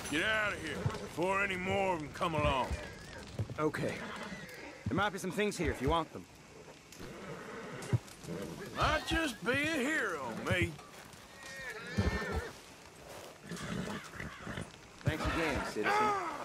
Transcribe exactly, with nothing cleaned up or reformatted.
Get out of here before any more of them come along. Okay. There might be some things here if you want them. Might just be a hero, me. Thanks again, citizen.